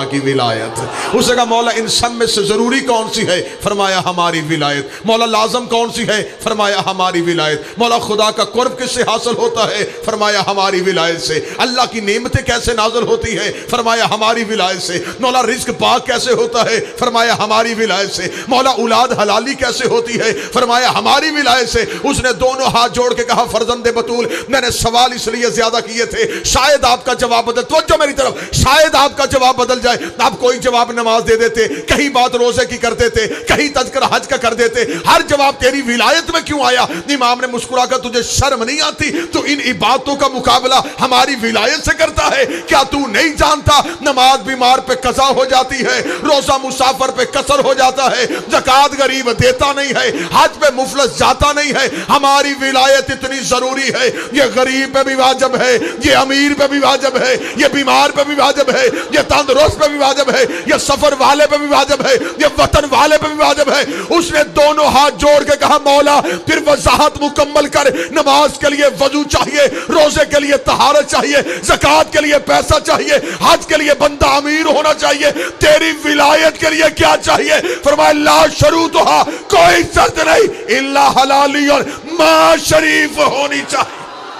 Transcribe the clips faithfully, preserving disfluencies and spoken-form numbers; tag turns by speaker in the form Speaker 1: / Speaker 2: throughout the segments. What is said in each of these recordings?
Speaker 1: अल्लाह की विलायत। उसने कहा मौला इन सब में से ज़रूरी कौन सी है? फरमाया हमारी विलायत। मौला लाजम कौन सी है? फरमाया हमारी विलायत। मौला खुदा का कुर्ब किससे हासिल होता है? फरमाया हमारी विलायत से। अल्लाह की नेमतें कैसे नाज़िल होती है? फरमाया हमारी विलायत से। मौला रिज़्क़ पाक कैसे होता है? फरमाया हमारी विलायत से। मौला औलाद हलाली कैसे होती है? फरमाया हमारी विलायत से। उसने दोनों हाथ जोड़ के कहा फर्जंदे बतूल, मैंने सवाल इसलिए ज्यादा किए थे, शायद आपका जवाब बदल, तो मेरी तरफ, शायद आपका जवाब बदल जाए। आप कोई जवाब नमाज दे देते, कहीं बात रोजे की कर देते, कहीं तज़किरा हज का कर देते, हर जवाब तेरी विलायत में क्यों आया? इमाम ने मुस्कुरा कर, तुझे शर्म नहीं आती? तो इन इबादतों का मुकाबला हमारी विलायत से करता है। क्या तू नहीं जानता नमाज बीमार पे कज़ा हो जाती है, रोजा मुसाफिर पे कसर हो जाता है, ज़कात गरीब देता नहीं है, हज पे मुफलस जाता नहीं है। हमारी विलायत इतनी जरूरी है, ये गरीब पे भी वाजिब है, ये अमीर पे भी वाजिब है, ये बीमार पे भी वाजिब है, ये तंदुरुस्त पे भी वाजिब है, ये सफर वाले पे भी वाजिब है, ये वतन वाले पे भी वाजिब है। उसने दोनों हाथ जोड़ के कहा मौला फिर वजाहत मुकम्मल कर, नमाज के लिए वजू चाहिए, रोजे के लिए तहारत चाहिए, ज़कात के लिए पैसा चाहिए, हज के लिए बंदा अमीर होना चाहिए, तेरी विलायत के लिए क्या चाहिए? फरमाया ला शरूतहा, कोई शर्त नहीं, इल्ला हलाली और मां शरीफ होनी चाहिए।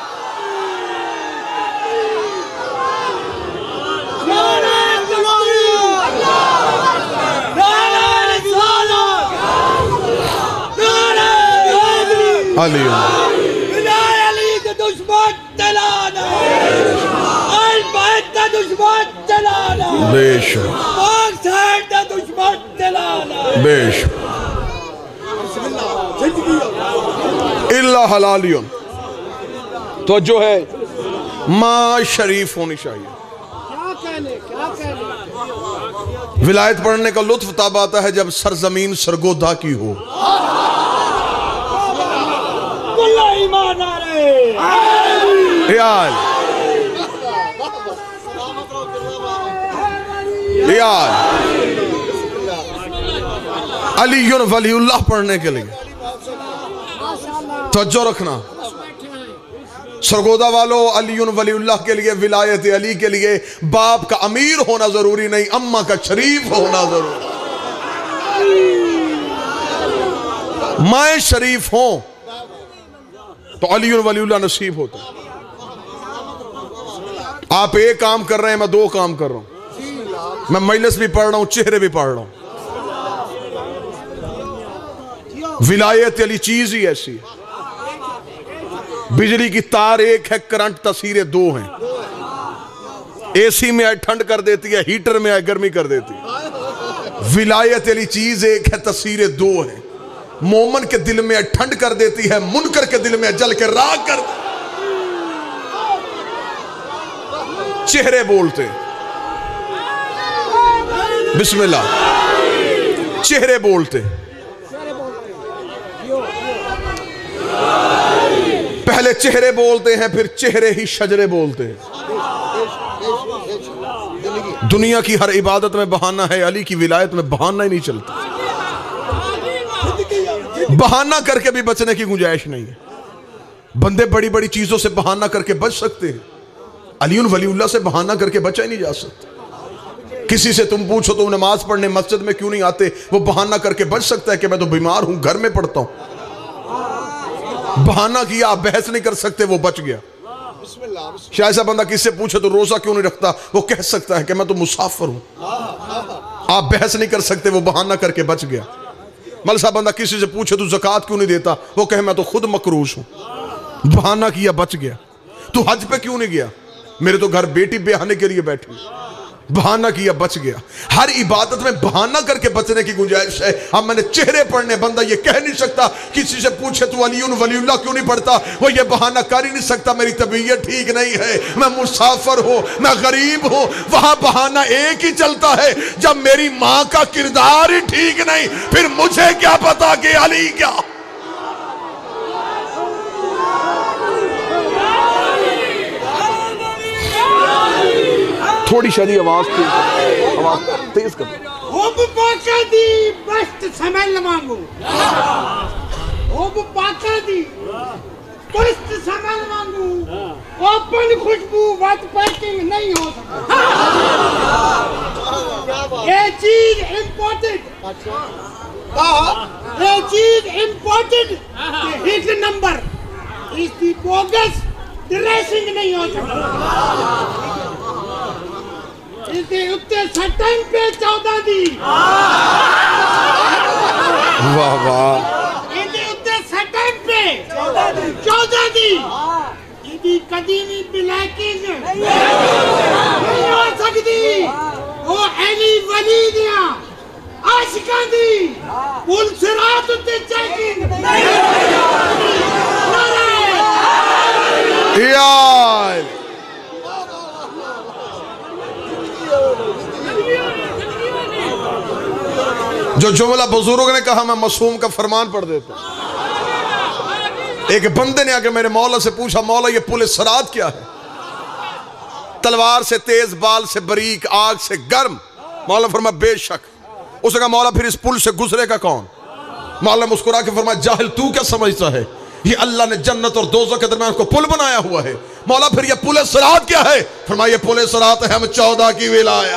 Speaker 1: अली
Speaker 2: अली के दुश्मन चलाना, अल बैत का दुश्मन चलाना,
Speaker 1: बेशक
Speaker 2: पाक साइड का दुश्मन चलाना,
Speaker 1: बेशक इल्ला हलालियन, तो जो है मां शरीफ होनी चाहिए।
Speaker 2: क्या कहने क्या कहने।
Speaker 1: विलायत पढ़ने का लुत्फ तब आता है जब सरजमीन सरगोदा की हो।
Speaker 2: ईमान आ रहे
Speaker 1: यार यार अलीयुन वलीउल्लाह पढ़ने के लिए तवज्जो रखना। सरगोदा वालों, अलीयुन वलीउल्लाह के लिए, विलायत अली के लिए बाप का अमीर होना जरूरी नहीं, अम्मा का शरीफ होना जरूरी। माए शरीफ हो तो अलीयुन वलीउल्लाह नसीब होता है। आप एक काम कर रहे हैं, मैं दो काम कर रहा हूं, मैं मजलिस भी पढ़ रहा हूं, चेहरे भी पढ़ रहा हूं। विलायत अली चीज ही ऐसी है। बिजली की तार एक है, करंट तस्वीरें दो हैं। एसी में आए ठंड कर देती है, हीटर में आए गर्मी कर देती है। विलायत अली चीज एक है, तस्वीरें दो हैं। मोमन के दिल में ठंड कर देती है, मुनकर के दिल में जल के राख कर। चेहरे बोलते, बिस्मिल्लाह, चेहरे बोलते। पहले चेहरे बोलते हैं, फिर चेहरे ही शजरे बोलते हैं। दुनिया की हर इबादत में बहाना है, अली की विलायत में बहाना ही नहीं चलता। बहाना करके भी बचने की गुंजाइश नहीं है। बंदे बड़ी बड़ी चीजों से बहाना करके बच सकते हैं, अलीयुन वलीउल्लाह से बहाना करके बचा ही नहीं जा सकता। किसी से तुम पूछो तुम नमाज पढ़ने मस्जिद में क्यों नहीं आते, वो बहाना करके बच सकता है कि मैं तो बीमार हूं, घर में पढ़ता हूं। बहाना किया, आप बहस नहीं कर सकते, वो बच गया। शायद सा बंदा किससे पूछे तो रोजा क्यों नहीं रखता, वो कह सकता है कि मैं तो मुसाफिर हूं। आप बहस नहीं कर सकते, वो बहाना करके बच गया। मलसा बंदा किसी से पूछे तो ज़कात क्यों नहीं देता, वो कहे मैं तो खुद मकरूश हूं। बहाना किया, बच गया। तू हज पे क्यों नहीं गया, मेरे तो घर बेटी ब्याहने के लिए बैठी। बहाना किया, बच गया। हर इबादत में बहाना करके बचने की गुंजाइश है। अब मैंने चेहरे पढ़ने, बंदा ये कह नहीं सकता किसी से पूछे तू अलीयुन वलीउल्लाह क्यों नहीं पढ़ता, वो ये बहाना कर ही नहीं सकता मेरी तबीयत ठीक नहीं है, मैं मुसाफिर हूं, मैं गरीब हूं। वहां बहाना एक ही चलता है, जब मेरी मां का किरदार ही ठीक नहीं, फिर मुझे क्या पता कि अली क्या। थोड़ी शादी आवाज तेज, आवाज तेज कर।
Speaker 2: होब पाका दी बस्त समल मांगू, होब पाका दी बस्त समल मांगू, ओपन खुशबू वत पैकिंग नहीं हो सकता। ये चीज इम्पोर्टेड, ये चीज इम्पोर्टेड एक नंबर इसकी बोगस ड्रेसिंग नहीं हो सकती। इसके उत्ते सटन पे चौदह दी,
Speaker 1: वाह वाह,
Speaker 2: इसके उत्ते सटन पे चौदह दी, इसकी कदीमी ब्लैकिंग नहीं हो सकती। वो अली वली दिया आशिकां दी पुल सिरात उत्ते चेकिंग
Speaker 1: यार जो जुमला बुजुर्ग ने कहा मैं मासूम का फरमान पढ़ देता। एक बंदे ने आके मेरे मौला से पूछा, मौला ये पुल सिरात क्या है? तलवार से तेज, बाल से बारीक, आग से गर्म। मौला फरमाया बेशक। उसने कहा मौला फिर इस पुल से गुजरेगा कौन? मौला मुस्कुरा के फरमाया जाहिल तू क्या समझता है, ये अल्लाह ने जन्नत और दोज़ख के दरमियान को पुल बनाया हुआ है। मौला फिर ये पुल सिरात क्या है? फरमाया ये पुल सिरात है हम चौदह की विलाया।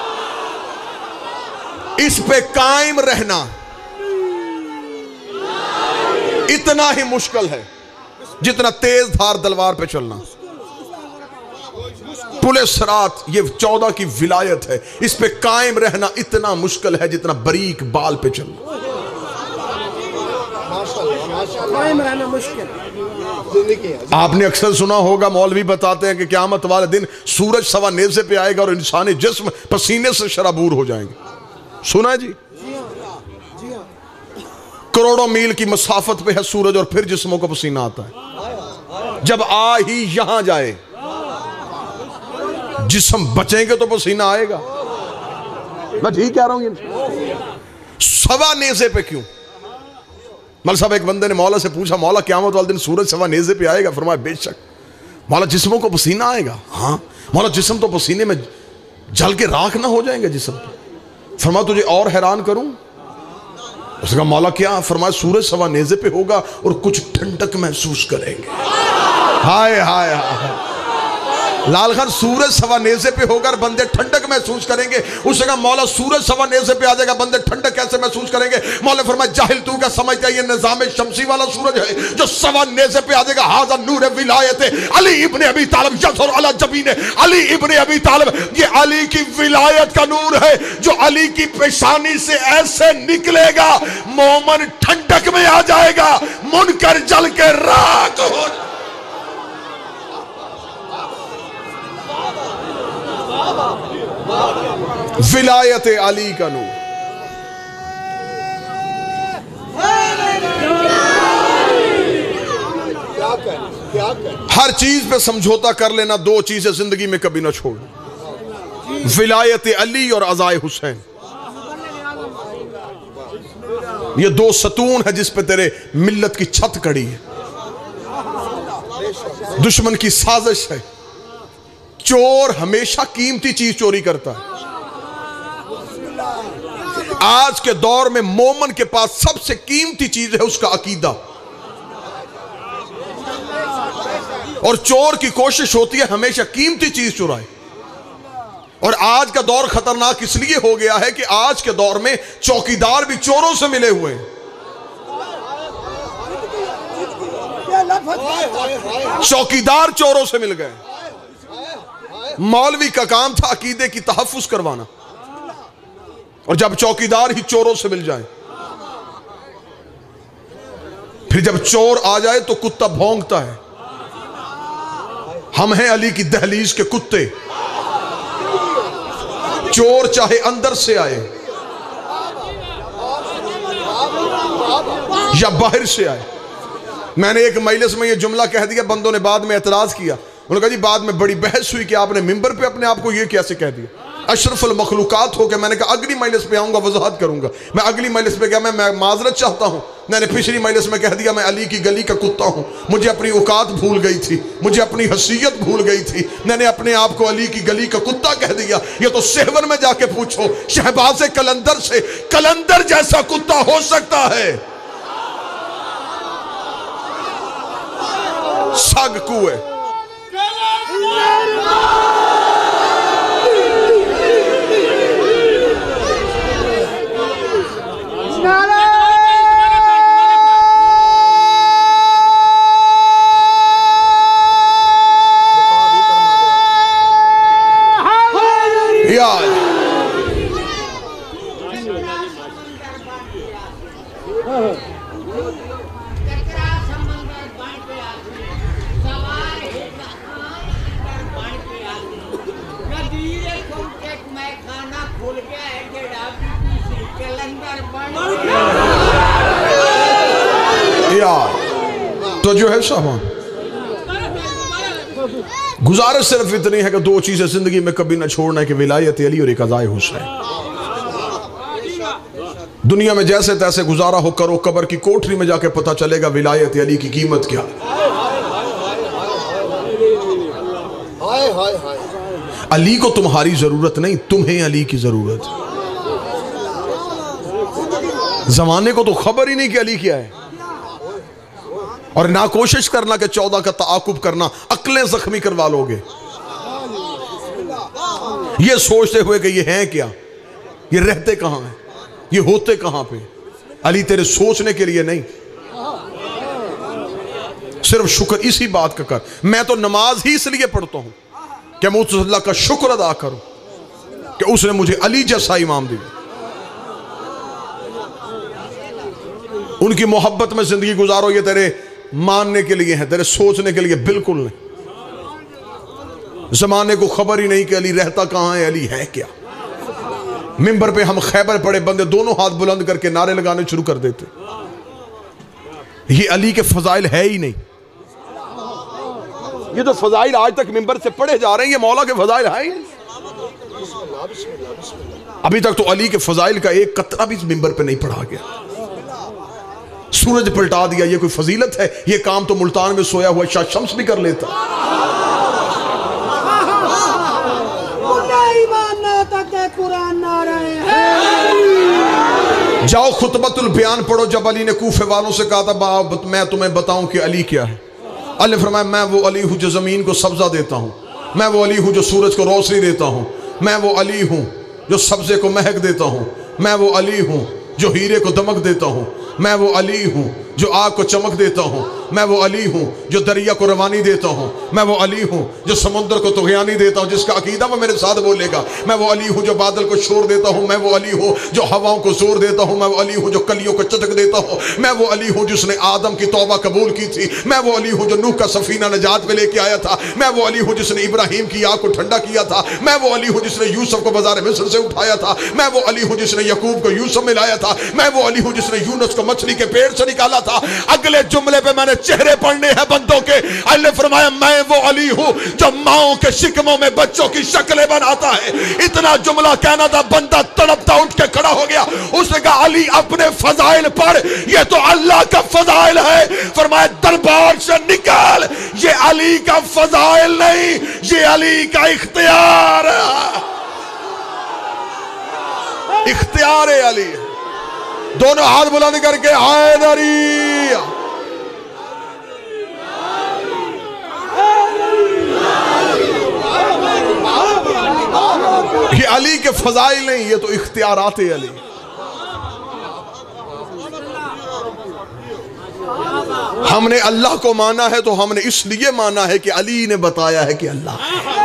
Speaker 1: इस पे कायम रहना इतना ही मुश्किल है जितना तेज धार तलवार पे चलना। पुल सिरात ये चौदह की विलायत है, इस पे कायम रहना इतना मुश्किल है जितना बारीक बाल पे चलना।
Speaker 2: कायम रहना मुश्किल।
Speaker 1: आपने अक्सर सुना होगा मौलवी बताते हैं कि क़यामत वाले दिन सूरज सवा नेज़े पे आएगा और इंसानी जिस्म पसीने से शराबूर हो जाएंगे। सुना है जी? करोड़ों मील की मसाफत पे है सूरज और फिर जिस्मों को पसीना आता है। जब आ ही यहां जाए जिस्म बचेंगे तो पसीना आएगा। मैं ठीक कह रहा हूं। सवा नेज़े पे क्यों? मौला साहब एक बंदे ने मौला से पूछा, मौला क़यामत वाले दिन सूरज सवा नेज़े पे आएगा? फरमाया बेशक। मौला जिस्मों को पसीना आएगा? हाँ। मौला जिस्म तो पसीने में जल के राख ना हो जाएंगे जिस्म? फरमाया तुझे और हैरान करूं? उसने कहा मौला क्या? फरमाया सूरज सवा नेज़े पे होगा और कुछ ठंडक महसूस करेंगे। हाय हाय हाय लाल खान, सूरज सवा नेज़े पे होगा और बंदे ठंडक महसूस करेंगे। उसने कहा मौला सूरज सवा नेज़े पे आ जाएगा, बंदे ठंडक कैसे महसूस करेंगे? मौला फरमाया जाहिल तू क्या समझता है ये निज़ाम शमसी वाला सूरज है जो सवा नेज़े पे आ जाएगा? हाज़ा नूर विलायत अली इब्ने अबी तालिब यज़हर अला जबीन अली इब्ने अबी तालिब। ये अली की विलायत का नूर है जो अली की पेशानी से ऐसे निकलेगा मोमन ठंडक में आ जाएगा, मुनकर जल के राख हो। विलायत अली का नूर। हर चीज पे समझौता कर लेना, दो चीजें जिंदगी में कभी ना छोड़, विलायत अली और अज़ाए हुसैन। ये दो सतून है जिस पे तेरे मिल्लत की छत खड़ी है। दुश्मन की साजिश है। चोर हमेशा कीमती चीज चोरी करता है। आज के दौर में मोमन के पास सबसे कीमती चीज है उसका अकीदा, और चोर की कोशिश होती है हमेशा कीमती चीज चुराए। और आज का दौर खतरनाक इसलिए हो गया है कि आज के दौर में चौकीदार भी चोरों से मिले हुए हैं। चौकीदार चोरों से मिल गए। मौलवी का काम था अकीदे की तहफ्फुज करवाना, और जब चौकीदार ही चोरों से मिल जाए, फिर जब चोर आ जाए तो कुत्ता भौंकता है। हम हैं अली की दहलीज के कुत्ते। चोर चाहे अंदर से आए या बाहर से आए। मैंने एक मजलिस में यह जुमला कह दिया, बंदों ने बाद में एतराज किया। उन्होंने कहा जी बाद में बड़ी बहस हुई कि आपने मिंबर पे अपने आप को ये कैसे कह दिया, अशरफुल मखलूकात हो गया। मैंने कहा अगली मजलिस पे आऊंगा, वजाहत करूंगा। मैं अगली मजलिस पे गया, मैं, मैं माजरत चाहता हूं। मैंने पिछली मजलिस में कह दिया मैं अली की गली का कुत्ता हूं, मुझे अपनी औकात भूल गई थी, मुझे अपनी हसीयत भूल गई थी, मैंने अपने आप को अली की गली का कुत्ता कह दिया। ये तो सेहवन में जाके पूछो शहबाज कलंदर से, कलंदर जैसा कुत्ता हो सकता है? सग कुए यार तो जो है सामान गुजारिश सिर्फ इतनी है कि दो चीजें जिंदगी में कभी ना छोड़ना कि विलायत अली और एक अज़ाए हुसैन। दुनिया में जैसे तैसे गुजारा हो करो, कब्र की कोठरी में जाके पता चलेगा विलायत अली की कीमत क्या।
Speaker 3: हाय हाय हाय।
Speaker 1: अली को तुम्हारी जरूरत नहीं, तुम्हें अली की जरूरत। जमाने को तो खबर ही नहीं कि अली क्या है, और ना कोशिश करना कि चौदह का ताकुब करना, अक्लें जख्मी करवा लोगे ये सोचते हुए कि ये हैं क्या, ये रहते कहां हैं, ये होते कहां पे। अली तेरे सोचने के लिए नहीं, सिर्फ शुक्र इसी बात का कर। मैं तो नमाज ही इसलिए पढ़ता हूं कि मैं उस अल्लाह का शुक्र अदा करूं कि उसने मुझे अली जैसा इमाम दिया। उनकी मोहब्बत में जिंदगी गुजारो, ये तेरे मानने के लिए है, तेरे सोचने के लिए बिल्कुल नहीं। जमाने को खबर ही नहीं कि अली रहता कहां है, अली है क्या। मिंबर पे हम खैबर पड़े बंदे दोनों हाथ बुलंद करके नारे लगाने शुरू कर देते। ये अली के फजाइल है ही नहीं। ये तो फजाइल आज तक मिंबर से पढ़े जा रहे हैं, ये मौला के फजाइल है ही नहीं। अभी तक तो अली के फजाइल का एक कतरा भी मिंबर पे नहीं पढ़ा गया। सूरज पलटा दिया, ये कोई फजीलत है? ये काम तो मुल्तान में सोया हुआ शाह शम्स भी कर लेता। जाओ खुतबतुल बयान पढ़ो, जब अली ने कूफे वालों से कहा था बाप मैं तुम्हें बताऊं कि अली क्या है। अली ने फरमाया मैं वो अली हूं जो जमीन को सब्जा देता हूं, मैं वो अली हूं जो सूरज को रोशनी देता हूं, मैं वो अली हूं जो सब्जे को महक देता हूं, मैं वो अली हूं जो हीरे को दमक देता हूं, मैं वो अली हूं जो आग को चमक देता हूं, मैं वो अली हूं जो दरिया को रवानी देता हूं, मैं वो अली हूं जो समुद्र को तुग़यानी देता हूं। जिसका अकीदा वो मेरे साथ बोलेगा। मैं वो अली हूं जो बादल को शोर देता हूं, मैं वो अली हूं जो हवाओं को जोर देता हूं, मैं वो अली हूं जो कलियों को चटक देता हूं, मैं वो अली हूं जिसने आदम की तौबा कबूल की थी, मैं वो अली हूं जो नूह का सफीना नजात में लेके आया था, मैं वो अली हूं जिसने इब्राहिम की आग को ठंडा किया था, मैं वो अली हूं जिसने यूसुफ को बाजार मिस्र से उठाया था, मैं वो अली हूं जिसने यकूब को यूसुफ में लाया था, मैं वो अली हूं जिसने यूनुस को मछली के पेट से निकाला था। अगले जुमले पे मैंने चेहरे पढ़ने हैं बंदों के। अल्लाह ने फरमाया मैं वो अली हूं जो माओं के शिकमों में बच्चों की शक्लें बनाता है। इतना जुमला कहना था, बंदा तड़पता उठ के खड़ा हो गया। उसने कहा अली अपने फजाइल पढ़, ये तो अल्लाह का फजाइल है। फरमाया दरबार से निकाल, ये अली का फजाइल नहीं, ये अली का इख्तियार है। इख्तियार है अली। दोनों हाथ बुलंद करके हैदरी। ये अली के फजाइल नहीं, ये तो इख्तियारात है अली। हमने अल्लाह को माना है तो हमने इसलिए माना है कि अली ने बताया है कि अल्लाह है।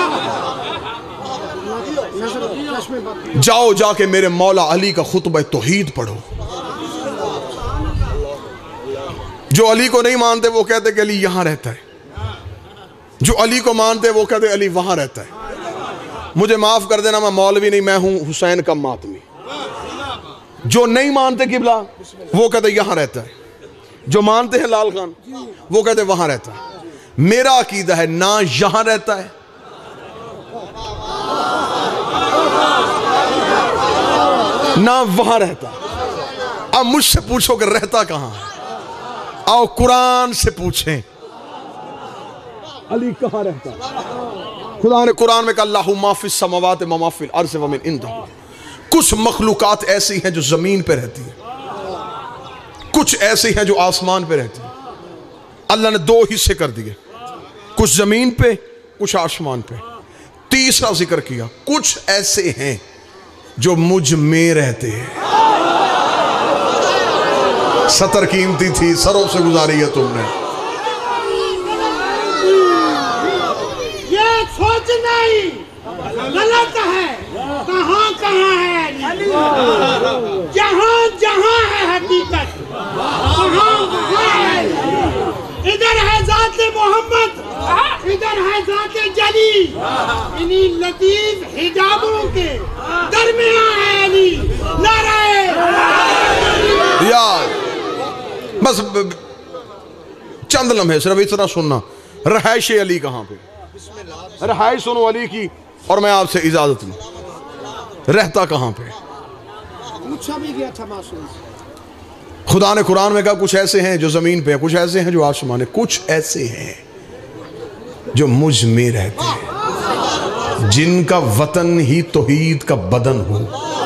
Speaker 1: जाओ जाके मेरे मौला अली का खुतबा तौहीद पढ़ो। जो अली को नहीं मानते वो कहते कि अली यहां रहता है, जो अली को मानते वो कहते अली वहां रहता है। मुझे माफ कर देना, मैं मौलवी नहीं, मैं हूं हुसैन का मातमी। जो नहीं मानते किबला वो कहते यहां रहता है, जो मानते हैं लाल खान वो कहते वहां रहता है। मेरा अकीदा है ना यहां रहता है ना वहां रहता। अब मुझसे पूछो कि रहता कहां है, आओ कुरान से पूछें अली कहां रहता। खुदा ने कुरान में कहा अल्लाहु माफिस समावात व माफिल अर्ज़ व मिन इंदहु। कुछ मखलूकात ऐसी हैं जो जमीन पे रहती हैं, कुछ ऐसी हैं जो आसमान पे रहती हैं। अल्लाह ने दो हिस्से कर दिए, कुछ जमीन पे कुछ आसमान पे। तीसरा जिक्र किया कुछ ऐसे हैं जो मुझ में रहते हैं। सतर कीमती थी, सरों से गुजारी है तुमने।
Speaker 2: ये सोच नहीं गलत है। कहाँ कहाँ है जहाँ जहाँ है हकीकत, वहाँ वहाँ है। इधर है ज़ाते मोहम्मद, इधर है ज़ाते जली। इन्हीं लतीफ हिजाबों के दरमियान
Speaker 1: बस चंद लम्हे सिर्फ इतना सुनना, रहायश अली कहाँ पे, रहायश सुनो अली की, और मैं आपसे इजाजत लूं, रहता कहाँ पे।
Speaker 2: पूछा भी गया था मासूम से।
Speaker 1: खुदा ने कुरान में कहा कुछ ऐसे हैं जो जमीन पे हैं, कुछ ऐसे हैं जो आसमान है, कुछ ऐसे हैं जो मुझ में रहते हैं, जिनका वतन ही तौहीद का बदन हो।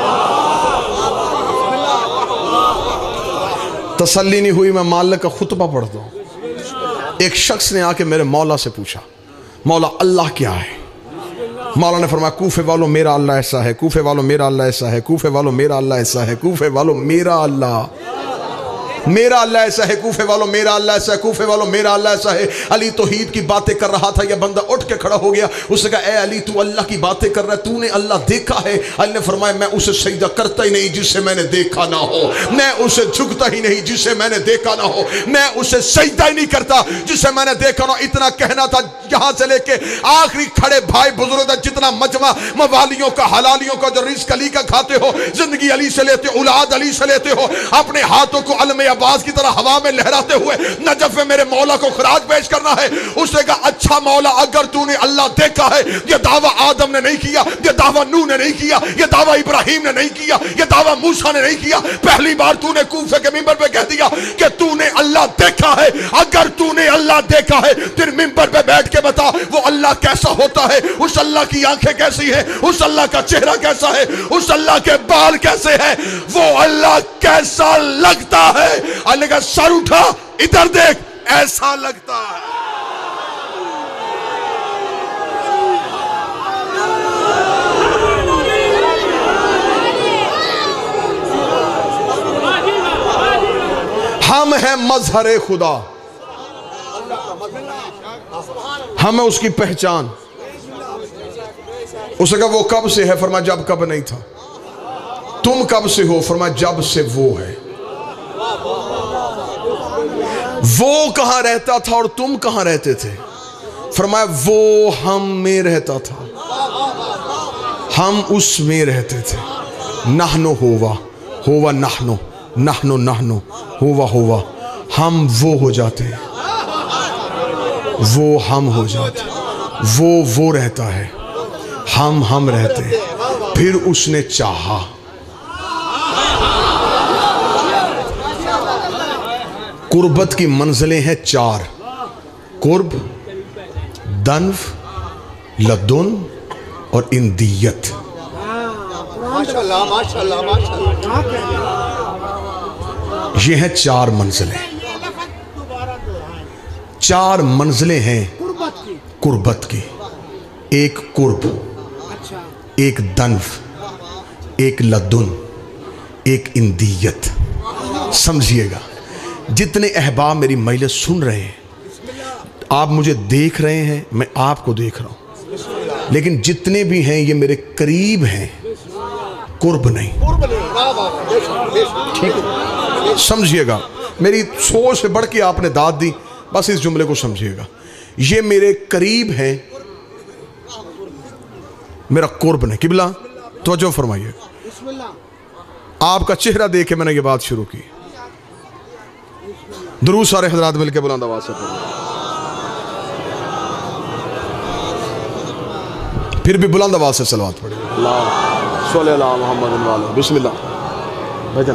Speaker 1: तसल्ली नहीं हुई, मैं मालिक का खुतबा पढ़ता हूं। एक शख्स ने आके मेरे मौला से पूछा, मौला अल्लाह क्या है? मौला ने फरमाया कूफे वालों मेरा अल्लाह ऐसा है, कूफे वालों मेरा अल्लाह ऐसा है, कूफे वालों मेरा अल्लाह ऐसा है, कूफे वालों मेरा अल्लाह मेरा अल्लाह ऐसा है, कूफे वालों मेरा अल्लाह ऐसा है, कूफे वालों मेरा अल्लाह ऐसा है। अली तौहीद की बातें कर रहा था, यह बंदा उठ के खड़ा हो गया। उसने कहा ए अली तू अल्लाह की बातें कर रहा है, तूने अल्लाह देखा है? अली ने फरमाया मैं उसे सजदा करता ही नहीं जिसे मैंने देखा ना हो, मैं उसे झुकता ही नहीं जिसे मैंने देखा ना हो, मैं उसे सजदा ही नहीं करता जिसे मैंने देखा ना हो। इतना कहना था, यहां से लेके आखिरी खड़े भाई बुजुर्ग तक जितना मजमा मवालियों का हलालियों का जो रिस्क अली का खाते हो, जिंदगी अली से लेते हो, औलाद अली से लेते हो, अपने हाथों को अलम अब्बास की तरह हवा में लहराते हुए नजफ में मेरे मौला को खराज पेश करना है। उसने कहा अच्छा मौला अगर तूने अल्लाह देखा है, यह दावा आदम ने नहीं किया, यह दावा नूह ने नहीं किया, यह दावा इब्राहिम ने नहीं किया, यह दावा मूसा ने नहीं किया, पहली बार तूने कूफे के मिंबर पे कह दिया कि तूने अल्लाह देखा है। अगर तूने अल्लाह देखा है फिर मिंबर पे बैठ के बता वो अल्लाह कैसा होता है, उस अल्लाह की आंखें कैसी है, उस अल्लाह का चेहरा कैसा है, उस अल्लाह के बाल कैसे हैं, वो अल्लाह कैसा लगता है। अल्लाह का सर उठा, इधर देख, ऐसा लगता है। हम हैं मजहर खुदा, हम है उसकी पहचान। उसने कहा वो कब से है? फरमाया जब कब नहीं था। तुम कब से हो? फरमाया जब से वो है। वो कहां रहता था और तुम कहां रहते थे? फरमाया वो हम में रहता था, हम उसमें रहते थे। नहनो होवा होवा नहनो, नहनो नहनो होवा होवा, हम वो हो जाते हैं, वो हम हो जाते, वो वो रहता है, हम हम रहते हैं। फिर उसने चाहा, कुर्बत की मंजिलें हैं चार, कुर्ब, दन्व, लदुन और इंदियत।
Speaker 3: माशाल्लाह माशाल्लाह माशाल्लाह।
Speaker 1: ये हैं चार मंजिलें, चार मंजिलें हैं कुर्बत की। एक कुर्ब, एक दन्व, एक लदुन, एक इंदियत। समझिएगा, जितने अहबाब मेरी मजलिस सुन रहे हैं, आप मुझे देख रहे हैं, मैं आपको देख रहा हूं, लेकिन जितने भी हैं ये मेरे करीब हैं, कुर्ब नहीं। ठीक है, समझिएगा, मेरी सोच से बढ़ के आपने दाद दी, बस इस जुमले को समझिएगा। ये मेरे करीब हैं, मेरा कुर्ब नहीं। किबला तवज्जो फरमाइए, आपका चेहरा देख के मैंने ये बात शुरू की। दुरूद सारे हजरात मिलकर बुलंद आवाज से पढ़ो, फिर भी बुलंद आवाज से सलावत पढ़े। अल्लाह सल्लल्लाहु अलैहि मोहम्मद वाले बिस्मिल्लाह। भाईजान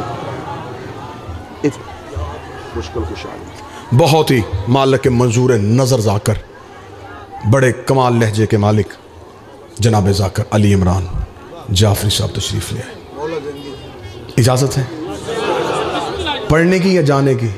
Speaker 1: मुश्किल कुशाल, बहुत ही मालिक के मंजूर नजर जाकर, बड़े कमाल लहजे के मालिक जनाब जाकर अली इमरान जाफरी साहब तशरीफ ले आए। इजाजत है पढ़ने की या जाने की?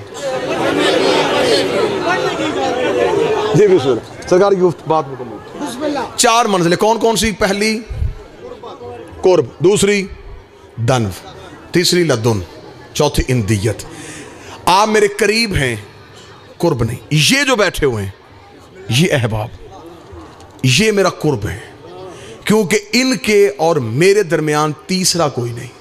Speaker 1: जी बिस्मिल्लाह, सरकार की बात मुकम्मल। चार मंजिलें कौन कौन सी? पहली कुर्ब, दूसरी दन्व, तीसरी लदुन, चौथी इंदियत। आप मेरे करीब हैं, कुर्ब नहीं। ये जो बैठे हुए हैं ये अहबाब, ये मेरा कुर्ब है, क्योंकि इनके और मेरे दरमियान तीसरा कोई नहीं।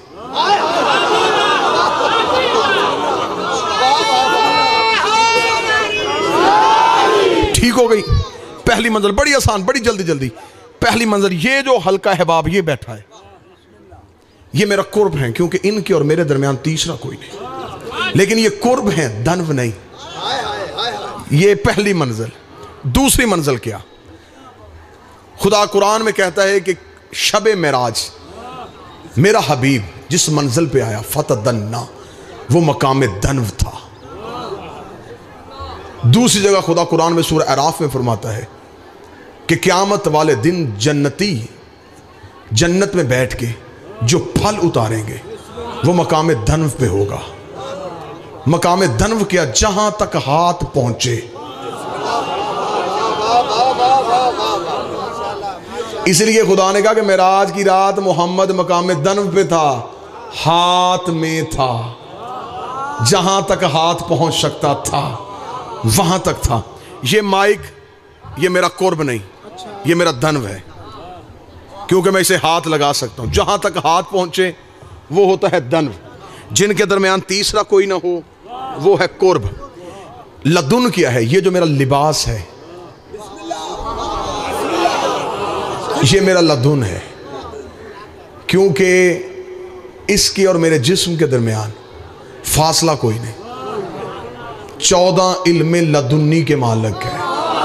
Speaker 1: ठीक हो गई? पहली मंजिल बड़ी आसान, बड़ी जल्दी जल्दी। पहली मंजिल, ये जो हल्का अहबाब ये बैठा है, ये मेरा कुर्ब है, क्योंकि इनके और मेरे दरमियान तीसरा कोई नहीं। लेकिन ये कुर्ब है, दनव नहीं। ये पहली मंजिल। दूसरी मंजिल क्या? खुदा कुरान में कहता है कि शबे मेराज मेरा हबीब जिस मंजिल पे आया फतदन्ना, वो मकाम दनव था। दूसरी जगह खुदा कुरान में सूरह अराफ में फरमाता है कि क़यामत वाले दिन जन्नती जन्नत में बैठ के जो फल उतारेंगे वो मकाम दनव पे होगा। मकाम दनव क्या? जहां तक हाथ पहुंचे। इसलिए खुदा ने कहा कि मेराज की रात मोहम्मद मकाम दनव पे था, हाथ में था, जहां तक हाथ पहुंच सकता था वहां तक था। ये माइक, ये मेरा कुर्ब नहीं, ये मेरा दनव है, क्योंकि मैं इसे हाथ लगा सकता हूं। जहां तक हाथ पहुंचे वो होता है दनव। जिनके दरमियान तीसरा कोई ना हो वो है कुर्ब। लदुन क्या है? ये जो मेरा लिबास है, ये मेरा लदुन है, क्योंकि इसके और मेरे जिस्म के दरमियान फासला कोई नहीं। चौदह इल्मे लदुन्नी के मालिक है।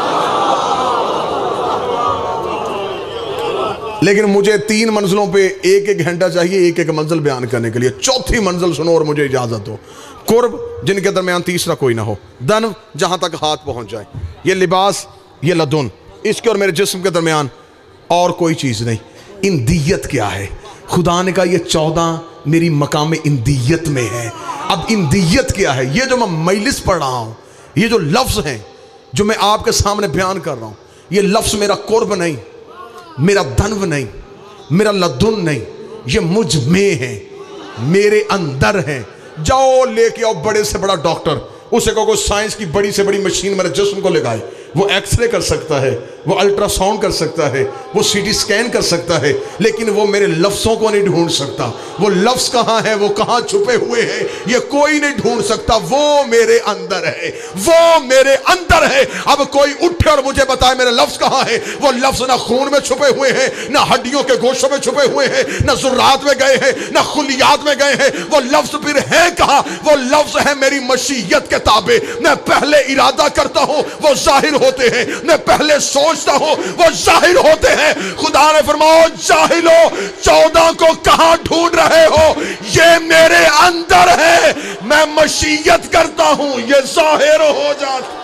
Speaker 1: लेकिन मुझे तीन मंजिलों पे एक एक घंटा चाहिए एक एक मंजिल बयान करने के लिए। चौथी मंजिल सुनो और मुझे इजाजत हो। कुर्ब जिनके दरमियान तीसरा कोई ना हो, दनव जहां तक हाथ पहुंच जाए, ये लिबास, ये लदुन, इसके और मेरे जिस्म के दरमियान और कोई चीज नहीं। इंदियत क्या है? खुदा ने कहा ये चौदह मेरी मकाम इंदियत में है। अब इंदियत क्या है? ये जो मैं मजलिस पढ़ रहा हूं, ये जो लफ्ज हैं जो मैं आपके सामने बयान कर रहा हूं, ये लफ्ज मेरा कुर्ब नहीं, मेरा दनव नहीं, मेरा लदुन नहीं, ये मुझ में है, मेरे अंदर है। जाओ लेके आओ बड़े से बड़ा डॉक्टर, उसे कहो साइंस की बड़ी से बड़ी मशीन मेरे जिस्म को लगाए, वो एक्सरे कर सकता है, वो अल्ट्रासाउंड कर सकता है, वो सीटी स्कैन कर सकता है, लेकिन वो मेरे लफ्ज़ों को नहीं ढूंढ सकता। वो लफ्ज़ कहाँ है, वो कहाँ छुपे हुए हैं, ये कोई नहीं ढूंढ सकता। वो मेरे अंदर है, वो मेरे अंदर है। अब कोई उठे और मुझे बताए मेरे लफ्ज़ कहाँ है। वो लफ्ज़ ना खून में छुपे हुए हैं, ना हड्डियों के गोशों में छुपे हुए हैं, ना जुर्रात में गए हैं, ना खुलियात में गए हैं। वो लफ्ज़ फिर है कहाँ? वो लफ्ज़ है मेरी मशीयत के ताबे। मैं पहले इरादा करता हूँ वो जाहिर होते हैं, मैं पहले सोचता हूं वो जाहिर होते हैं। खुदा ने फरमाया जाहिलो चौदह को कहां ढूंढ रहे हो? ये मेरे अंदर है, मैं मशीयत करता हूं ये जाहिर हो जाता।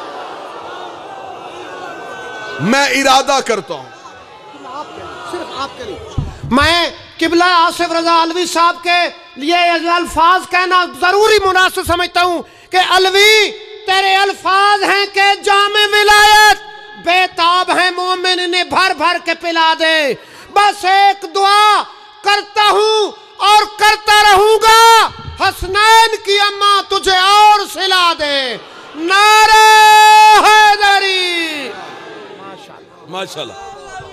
Speaker 1: मैं इरादा करता हूं।
Speaker 2: सिर्फ आप करें। मैं किबला आसिफ रजा अलवी साहब के लिए अल्फाज कहना जरूरी मुनासिब समझता हूं कि अलवी तेरे अल्फाज हैं कि जामे विलायत बेताब है, मोमिन ने भर भर के पिला दे। बस एक दुआ करता हूं और करता रहूंगा, हसनैन की अम्मा तुझे और सिला दे। नारे हैदरी।
Speaker 1: माशाल्लाह माशाल्लाह।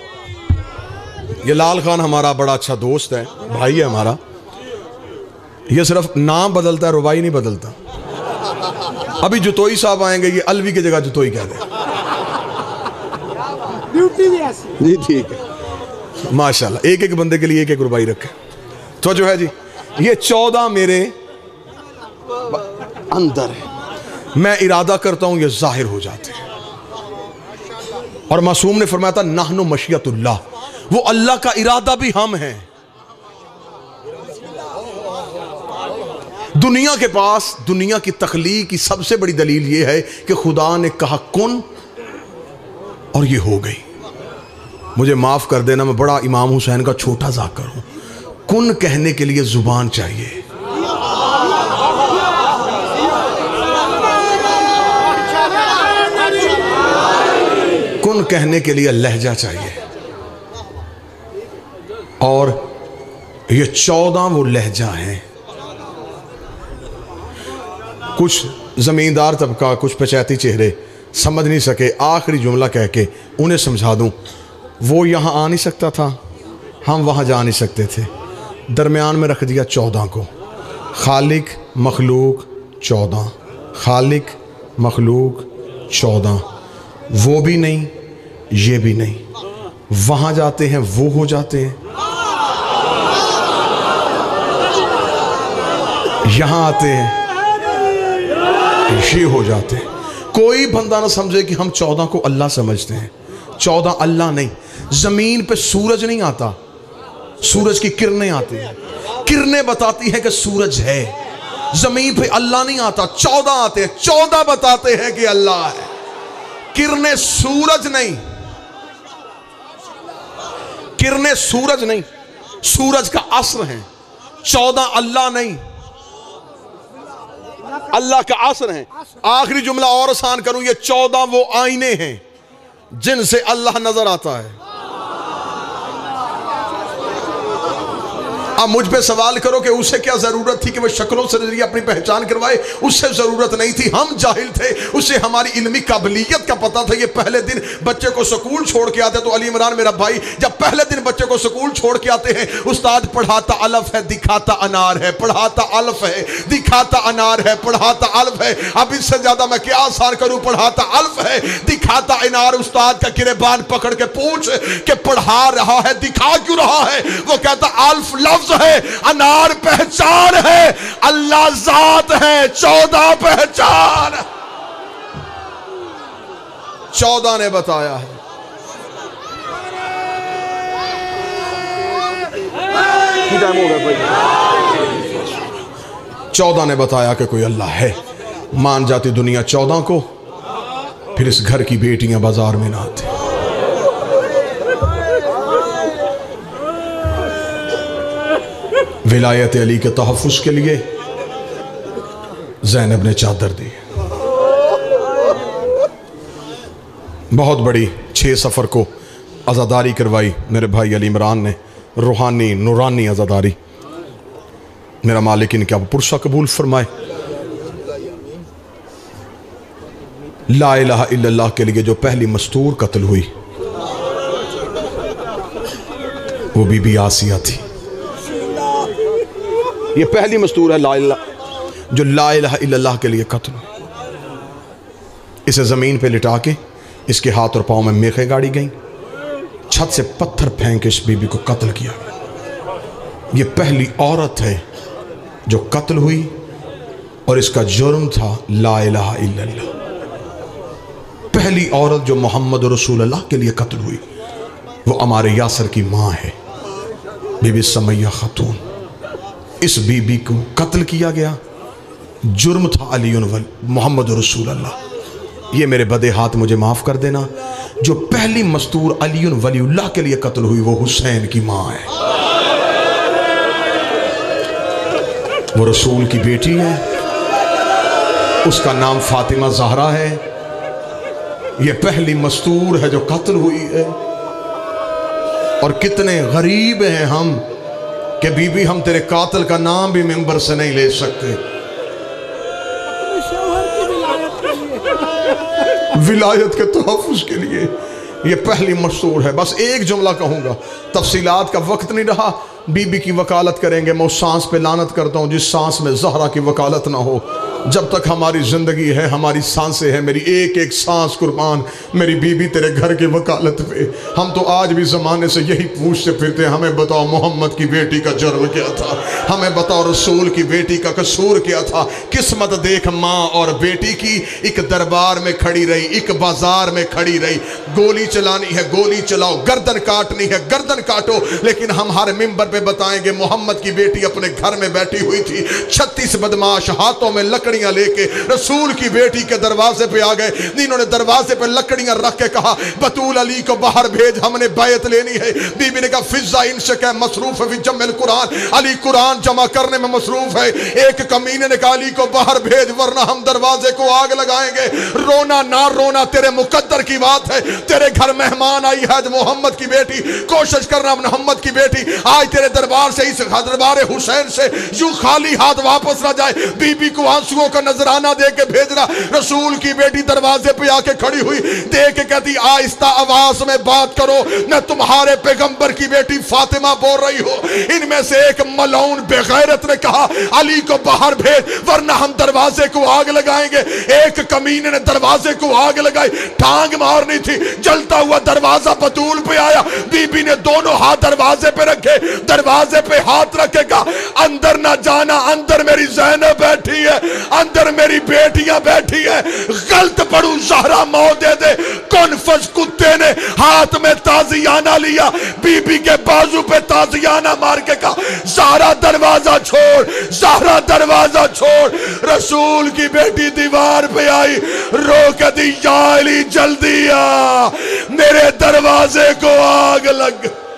Speaker 1: ये लाल खान हमारा बड़ा अच्छा दोस्त है, भाई है हमारा। ये सिर्फ नाम बदलता है, रुबाई नहीं बदलता। अभी जुतोई साहब आएंगे, ये अलवी की जगह जुतोई कह दे। जी ठीक है, माशाल्लाह। एक एक बंदे के लिए एक एक रुबाई रखे। तो जो है जी, ये चौदह मेरे अंदर है, मैं इरादा करता हूं ये जाहिर हो जाते हैं। और मासूम ने फरमाया था नाहनु मशियतुल्लाह, वो अल्लाह का इरादा भी हम हैं। दुनिया के पास दुनिया की तख्लीक की सबसे बड़ी दलील यह है कि खुदा ने कहा कुन और ये हो गई। मुझे माफ कर देना, मैं बड़ा इमाम हुसैन का छोटा जाकर हूं। कुन कहने के लिए जुबान चाहिए, कुन कहने के लिए लहजा चाहिए। और ये चौदह वो लहजा हैं। कुछ जमींदार तबका, कुछ पंचायती चेहरे समझ नहीं सके, आखिरी जुमला कह के उन्हें समझा दूं, वो यहाँ आ नहीं सकता था, हम वहाँ जा नहीं सकते थे, दरमियान में रख दिया चौदह को। खालिक मखलूक चौदह, खालिक मखलूक चौदह, वो भी नहीं ये भी नहीं। वहाँ जाते हैं वो हो जाते हैं, यहाँ आते हैं ये हो जाते हैं। कोई बंदा ना समझे कि हम चौदह को अल्लाह समझते हैं। चौदह अल्लाह नहीं। जमीन पे सूरज नहीं आता, सूरज की किरणें आती हैं, किरणें बताती हैं कि सूरज है। जमीन पे अल्लाह नहीं आता, चौदह आते हैं, चौदह बताते हैं कि अल्लाह है। किरणें सूरज नहीं, किरणें सूरज नहीं, सूरज का असर है। चौदह अल्लाह नहीं, अल्लाह का असर है। आखिरी जुमला और आसान करूं, ये चौदह वो आईने हैं जिनसे अल्लाह नजर आता है। अब मुझ पे सवाल करो कि उसे क्या जरूरत थी कि वह शक्लों से नजरिए अपनी पहचान करवाए। उससे जरूरत नहीं थी, हम जाहिल थे, उसे हमारी इल्मी काबिलियत का पता था। ये पहले दिन बच्चे को स्कूल छोड़ के आते, तो अली इमरान मेरा भाई जब पहले दिन बच्चे को स्कूल छोड़ के आते हैं, उस्ताद पढ़ाता अलफ है दिखाता अनार है, पढ़ाता अलफ है दिखाता अनार है, पढ़ाता अलफ है। अब इससे ज्यादा मैं क्या आसान करूं, पढ़ाता अलफ है दिखाता अनार। उस्ताद का गिरेबान पकड़ के पूछ के पढ़ा रहा है, दिखा क्यों रहा है? वो कहता अल्फ लफ्ज है, अनार पहचान है, अल्लाह जात है, चौदह पहचान। चौदह ने बताया है। टाइम हो गया भाई। चौदह ने बताया कि कोई अल्लाह है। मान जाती दुनिया चौदह को, फिर इस घर की बेटियां बाजार में ना आती। विलायत अली के तहफ़्फ़ुज़ के लिए ज़ैनब ने चादर दी। बहुत बड़ी छः सफ़र को आज़ादारी करवाई मेरे भाई अली इमरान ने, रूहानी नूरानी आज़ादारी। मेरा मालिक इनका पुरसा कबूल फरमाए। ला इलाहा इल्लल्लाह के लिए जो पहली मस्तूर कत्ल हुई वो बीबी आसिया थी। ये पहली मस्तूर है ला इलाहा जो ला इलाहा इल्लल्लाह के लिए कत्ल हुई। इसे ज़मीन पे लिटा के इसके हाथ और पाँव में मेखें गाड़ी गई, छत से पत्थर फेंक के इस बीबी को कत्ल किया गया। ये पहली औरत है जो कत्ल हुई और इसका जुर्म था ला इलाहा इल्लल्लाह। पहली औरत जो मोहम्मद रसूलुल्लाह के लिए कत्ल हुई वो अमारे यासर की माँ है, बीबी समैया खातून। इस बीबी को कत्ल किया गया, जुर्म था अली मोहम्मद रसूलुल्लाह। ये मेरे बदे हाथ मुझे माफ़ कर देना। जो पहली मस्तूर अली वलीउल्लाह के लिए कत्ल हुई वो हुसैन की माँ है, वो रसूल की बेटी है, उसका नाम फातिमा ज़हरा है। ये पहली मस्तूर है जो कत्ल हुई है। और कितने गरीब हैं हम कि बीबी हम तेरे कातिल का नाम भी मिंबर से नहीं ले सकते। विलायत के तहफ़्फ़ुज़ के लिए ये पहली मस्तूर है। बस एक जुमला कहूँगा, तफसीलात का वक्त नहीं रहा। बीबी की वकालत करेंगे। मैं उस सांस पे लानत करता हूँ जिस सांस में ज़हरा की वकालत ना हो। जब तक हमारी ज़िंदगी है, हमारी सांसें हैं, मेरी एक एक सांस कुर्बान मेरी बीबी तेरे घर की वकालत पे। हम तो आज भी ज़माने से यही पूछते फिरते, हमें बताओ मोहम्मद की बेटी का जुर्म क्या था, हमें बताओ रसूल की बेटी का कसूर क्या था। किस्मत देख माँ और बेटी की, एक दरबार में खड़ी रही, एक बाजार में खड़ी रही। गोली चलानी है गोली चलाओ, गर्दन काटनी है गर्दन काटो, लेकिन हम हर मिंबर पे बताएंगे मोहम्मद की बेटी अपने घर में बैठी हुई थी। छत्तीस बदमाश हाथों में लकड़ियां लेके रसूल की बेटी के दरवाजे पे आ गए। इन्होंने दरवाजे पे लकड़ियां रख के कहा बतूल अली को बाहर भेज, हमने बैत लेनी है। बीबी ने कहा फिजा इनसे क्या मसरूफ है जमल कुरान, अली कुरान जमा करने में मसरूफ है। एक कमीने ने कहा अली को बाहर भेज वरना हम दरवाजे को आग लगाएंगे। रोना ना रोना तेरे मुकद्दर की बात है, तेरे घर मेहमान आई है मोहम्मद की बेटी, कोशिश करना मोहम्मद की बेटी आज तेरे दरबार से, इस दरबार हुसैन से यूं खाली हाथ वापस ना जाए। बीबी को आंसुओं का नजराना दे के भेजना। रसूल की बेटी दरवाजे पे आके खड़ी हुई, देख के कहती आहिस्ता आवाज में बात करो, मैं तुम्हारे पैगंबर की बेटी फातिमा बोल रही हो। इनमें से एक मलऊन बेगैरत ने कहा अली को बाहर भेज वरना हम दरवाजे को आग लगाएंगे। एक कमीने ने दरवाजे को आग लगाई, टांग मारनी थी, जलता हुआ दरवाजा बतूल पे आया। बीबी ने दोनों हाथ दरवाजे पे रखे, दरवाजे पे हाथ रखेगा, अंदर ना जाना, अंदर मेरी ज़ैनब बैठी है, अंदर मेरी बेटियां बैठी है, गलत पढ़ू ज़हरा मौत दे दे। कौन फस कुत्ते ने हाथ में ताजियाना लिया, बीबी के बाजू पे ताजियाना मार के कहा ज़हरा दरवाजा छोड़, ज़हरा दरवाजा छोड़। रसूल की बेटी दीवार पे आई, रो के दी या अली जल्दी आ, मेरे दरवाजे को आग लग।